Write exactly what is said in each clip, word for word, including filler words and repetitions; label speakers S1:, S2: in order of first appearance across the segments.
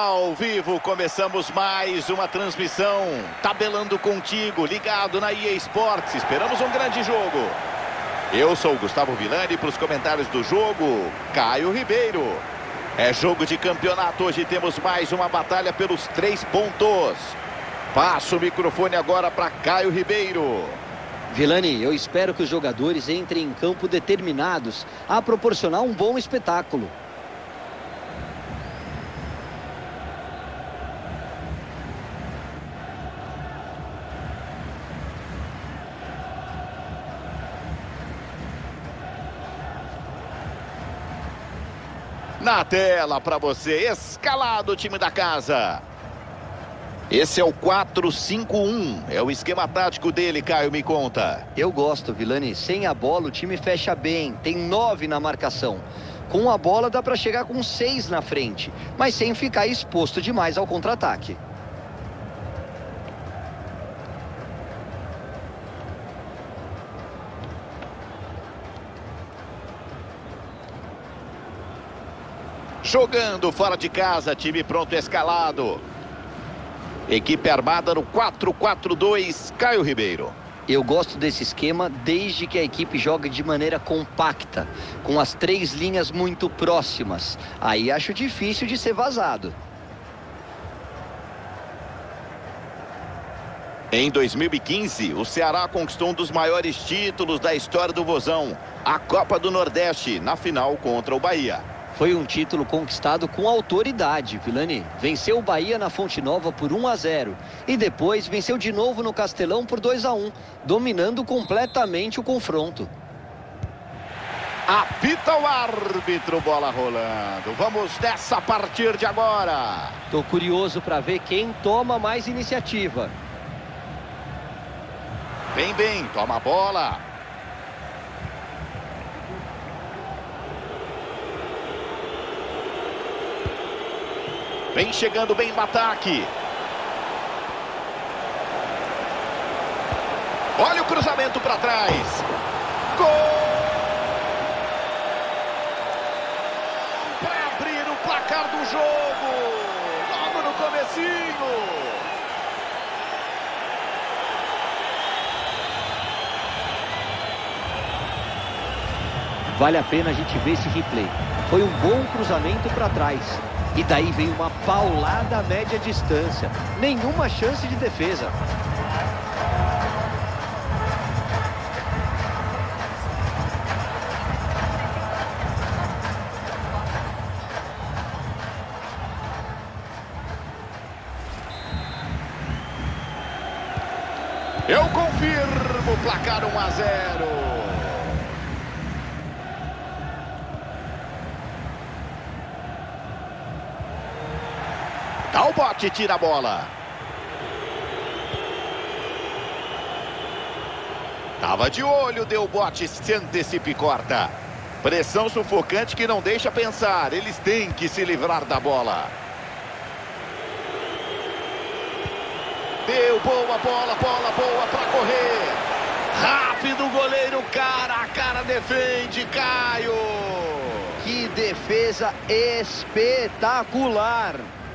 S1: Ao vivo, começamos mais uma transmissão. Tabelando contigo, ligado na E A Sports. Esperamos um grande jogo. Eu sou o Gustavo Villani, para os comentários do jogo, Caio Ribeiro. É jogo de campeonato, hoje temos mais uma batalha pelos três pontos. Passo o microfone agora para Caio Ribeiro.
S2: Villani, eu espero que os jogadores entrem em campo determinados a proporcionar um bom espetáculo.
S1: Na tela para você, escalado o time da casa. Esse é o quatro cinco um, é o esquema tático dele, Caio, me conta.
S2: Eu gosto, Villani. Sem a bola o time fecha bem, tem nove na marcação. Com a bola dá para chegar com seis na frente, mas sem ficar exposto demais ao contra-ataque.
S1: Jogando fora de casa, time pronto, escalado. Equipe armada no quatro quatro dois, Caio Ribeiro.
S2: Eu gosto desse esquema desde que a equipe jogue de maneira compacta, com as três linhas muito próximas. Aí acho difícil de ser vazado.
S1: Em dois mil e quinze, o Ceará conquistou um dos maiores títulos da história do Vozão, a Copa do Nordeste, na final contra o Bahia.
S2: Foi um título conquistado com autoridade, Villani. Venceu o Bahia na Fonte Nova por um a zero. E depois venceu de novo no Castelão por dois a um, dominando completamente o confronto.
S1: Apita o árbitro, bola rolando. Vamos nessa a partir de agora.
S2: Tô curioso para ver quem toma mais iniciativa.
S1: Vem bem, toma a bola. Vem chegando bem no ataque. Olha o cruzamento para trás. Gol! Para abrir o placar do jogo. Logo no comecinho.
S2: Vale a pena a gente ver esse replay. Foi um bom cruzamento para trás. E daí vem uma paulada a média distância. Nenhuma chance de defesa.
S1: Eu confirmo, placar um a zero. Dá o bote, tira a bola. Tava de olho, deu o bote, se antecipa e corta. Pressão sufocante que não deixa pensar. Eles têm que se livrar da bola. Deu boa bola, bola boa para correr. Rápido goleiro, cara a cara defende, Caio.
S2: Que defesa espetacular.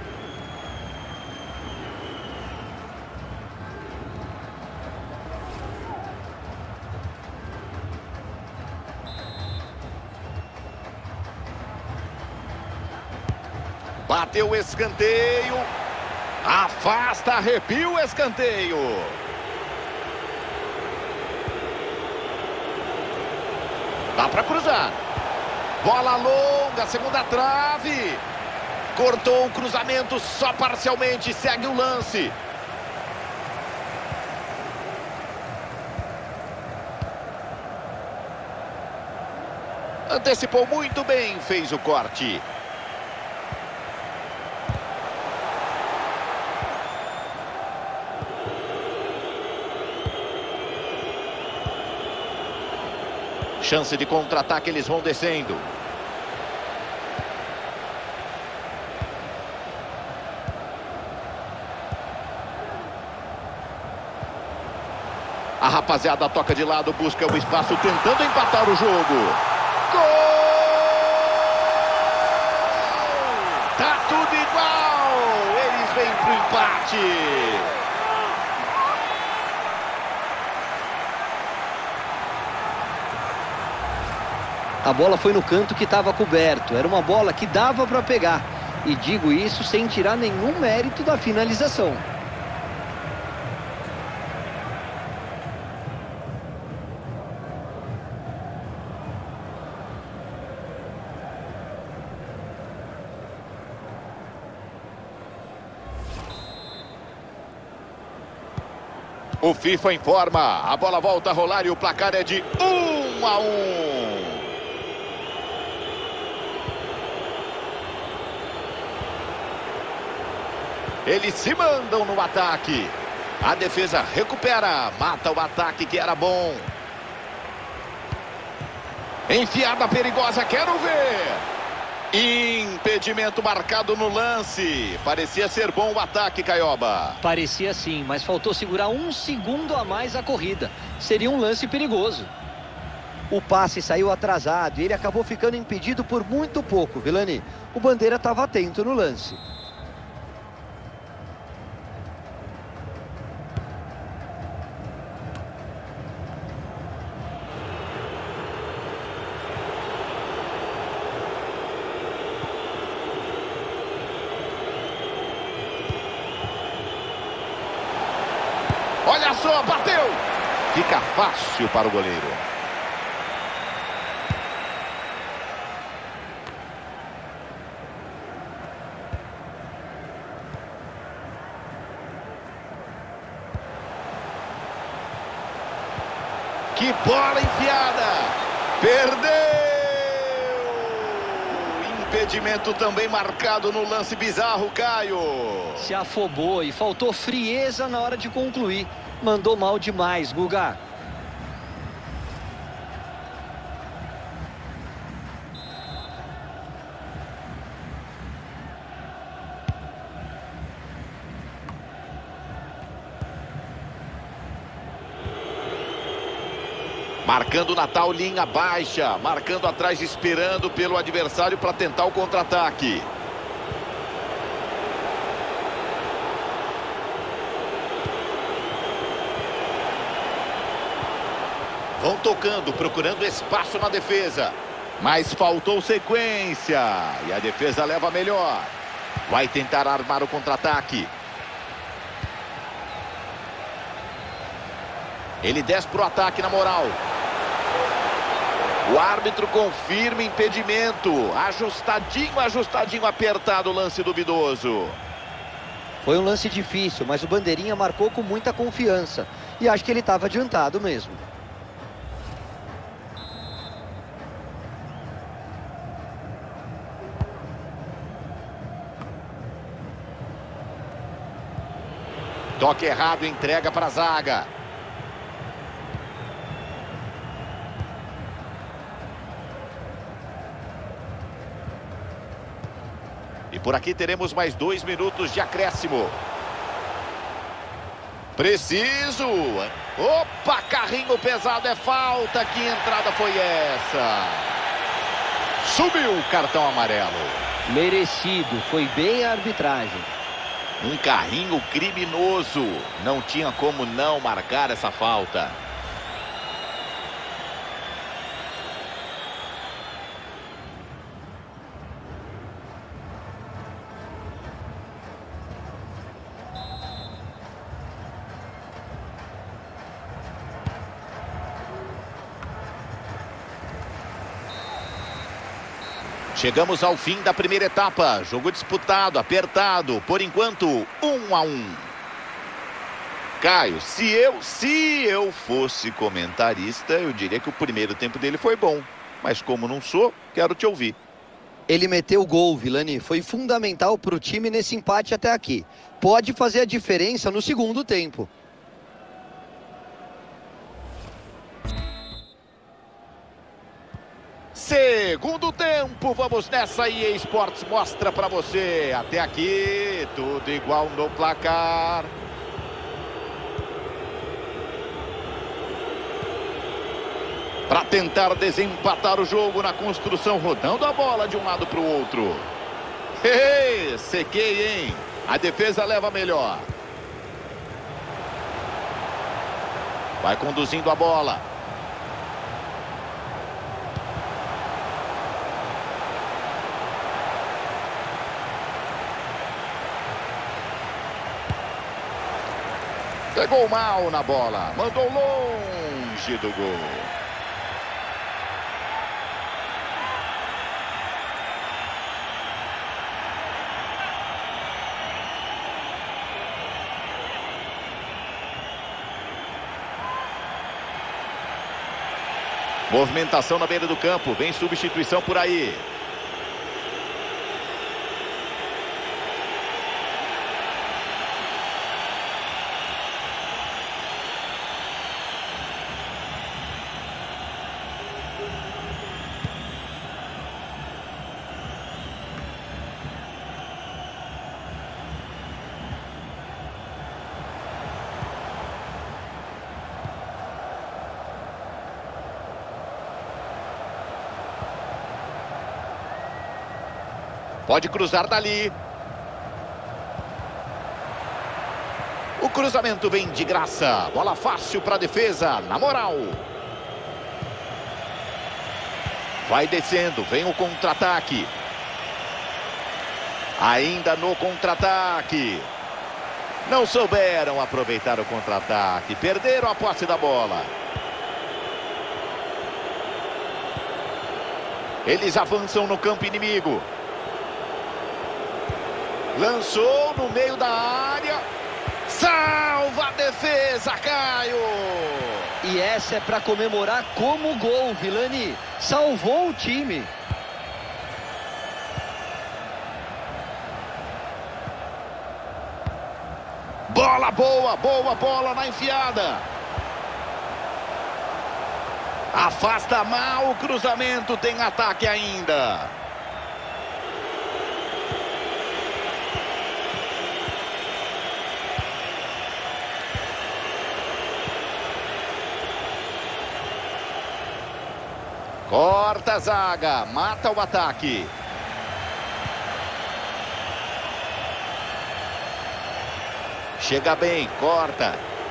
S1: Bateu o escanteio. Afasta, arrepia o escanteio. Dá para cruzar. Bola longa, segunda trave. Cortou o cruzamento só parcialmente. Segue o lance. Antecipou muito bem, fez o corte. Chance de contra-ataque, eles vão descendo. A rapaziada toca de lado, busca o espaço, tentando empatar o jogo. Gol! Tá tudo igual! empate.
S2: A bola foi no canto que estava coberto. Era uma bola que dava para pegar. E digo isso sem tirar nenhum mérito da finalização.
S1: O FIFA informa. A bola volta a rolar e o placar é de um a um. Eles se mandam no ataque. A defesa recupera. Mata o ataque que era bom. Enfiada perigosa. Quero ver. Impedimento marcado no lance. Parecia ser bom o ataque, Caioba.
S2: Parecia sim, mas faltou segurar um segundo a mais a corrida. Seria um lance perigoso. O passe saiu atrasado e ele acabou ficando impedido por muito pouco, Vilani. O Bandeira estava atento no lance.
S1: Olha só, bateu! Fica fácil para o goleiro. Que bola enfiada! Perdeu! Impedimento também marcado no lance bizarro, Caio.
S2: Se afobou e faltou frieza na hora de concluir. Mandou mal demais, Guga.
S1: Marcando o Natal, linha baixa. Marcando atrás, esperando pelo adversário para tentar o contra-ataque. Vão tocando, procurando espaço na defesa. Mas faltou sequência. E a defesa leva melhor. Vai tentar armar o contra-ataque. Ele desce para o ataque na moral. O árbitro confirma impedimento. Ajustadinho, ajustadinho, apertado o lance duvidoso.
S2: Foi um lance difícil, mas o Bandeirinha marcou com muita confiança. E acho que ele estava adiantado mesmo.
S1: Toque errado, entrega para a zaga. E por aqui teremos mais dois minutos de acréscimo. Preciso. Opa, carrinho pesado, é falta. Que entrada foi essa? Subiu o cartão amarelo.
S2: Merecido, foi bem a arbitragem.
S1: Um carrinho criminoso. Não tinha como não marcar essa falta. Chegamos ao fim da primeira etapa. Jogo disputado, apertado. Por enquanto, um a um. Caio, se eu, se eu fosse comentarista, eu diria que o primeiro tempo dele foi bom. Mas como não sou, quero te ouvir.
S2: Ele meteu o gol, Vilani. Foi fundamental para o time nesse empate até aqui. Pode fazer a diferença no segundo tempo.
S1: Segundo tempo, vamos nessa. E a Esportes mostra para você. Até aqui, tudo igual no placar. Para tentar desempatar o jogo na construção, rodando a bola de um lado para o outro. Ei, sequei, hein? A defesa leva melhor. Vai conduzindo a bola. Pegou mal na bola. Mandou longe do gol. Movimentação na beira do campo. Vem substituição por aí. Pode cruzar dali. O cruzamento vem de graça. Bola fácil para a defesa, na moral. Vai descendo, vem o contra-ataque. Ainda no contra-ataque. Não souberam aproveitar o contra-ataque. Perderam a posse da bola. Eles avançam no campo inimigo. Lançou no meio da área. Salva a defesa, Caio.
S2: E essa é para comemorar como gol, Vilani. Salvou o time.
S1: Bola boa, boa bola na enfiada. Afasta mal o cruzamento, tem ataque ainda. Corta a zaga, mata o ataque. Chega bem, corta.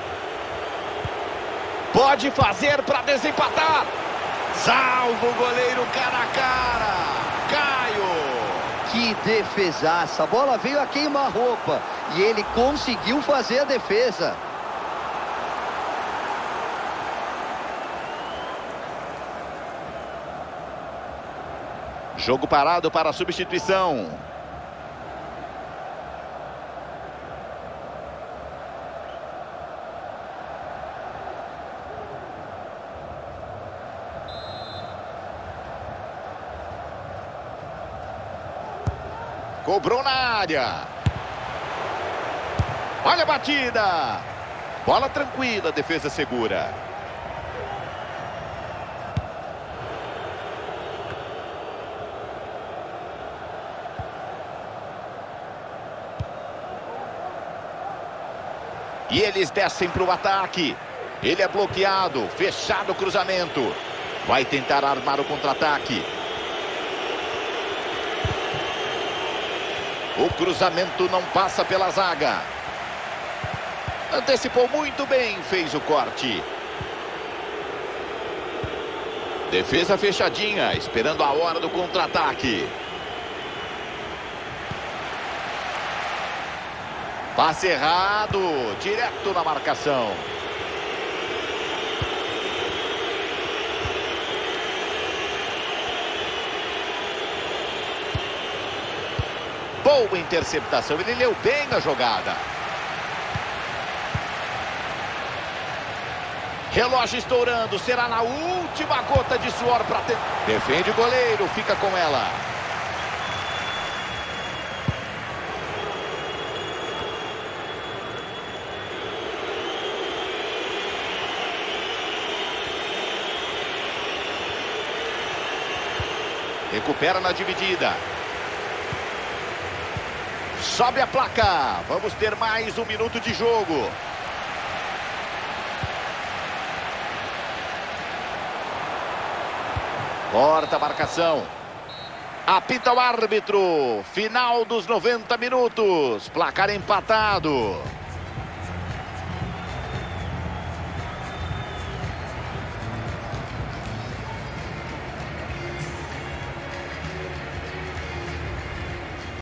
S1: Pode fazer para desempatar. Salva o goleiro cara a cara. Caio.
S2: Que defesaça. A bola veio a queima-roupa e ele conseguiu fazer a defesa.
S1: Jogo parado para a substituição. Cobrou na área. Olha a batida. Bola tranquila, defesa segura. E eles descem para o ataque. Ele é bloqueado, fechado o cruzamento. Vai tentar armar o contra-ataque. O cruzamento não passa pela zaga. Antecipou muito bem, fez o corte. Defesa fechadinha, esperando a hora do contra-ataque. Passe errado, direto na marcação. Boa interceptação, ele leu bem a jogada. Relógio estourando, será na última gota de suor para ter... Defende o goleiro, fica com ela. Recupera na dividida. Sobe a placa. Vamos ter mais um minuto de jogo. Corta a marcação. Apita o árbitro. Final dos noventa minutos. Placar empatado.